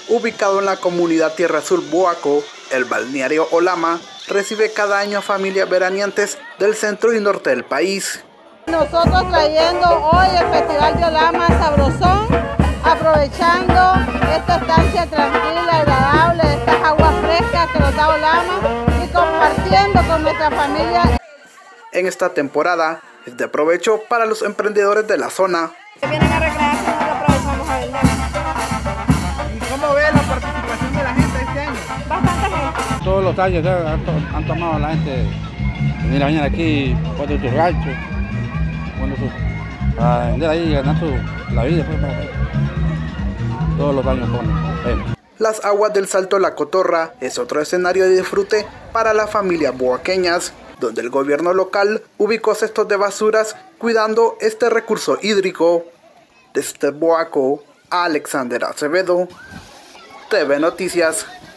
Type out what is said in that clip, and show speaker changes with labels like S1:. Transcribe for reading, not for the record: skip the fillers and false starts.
S1: ubicado en la comunidad Tierra Azul Boaco, el balneario Olama recibe cada año a familias veraneantes del centro y norte del país.
S2: Nosotros trayendo hoy el Festival de Olama Sabrosón, aprovechando esta estancia tranquila, agradable, estas aguas frescas que nos da Olama y compartiendo con nuestra familia.
S1: En esta temporada es de provecho para los emprendedores de la zona.
S3: Vienen a recrearse, no lo aprovechamos a vender.
S4: ¿Y cómo ve la participación de la gente este año?
S3: Bastante gente.
S5: Todos los años han tomado a la gente venir a venir aquí, poner sus ranchos, para vender ahí y ganar la vida. Todos los años ponen.
S1: Las aguas del Salto La Cotorra es otro escenario de disfrute para las familias boaqueñas, donde el gobierno local ubicó cestos de basuras cuidando este recurso hídrico. Desde Boaco, Alexander Acevedo, TV Noticias.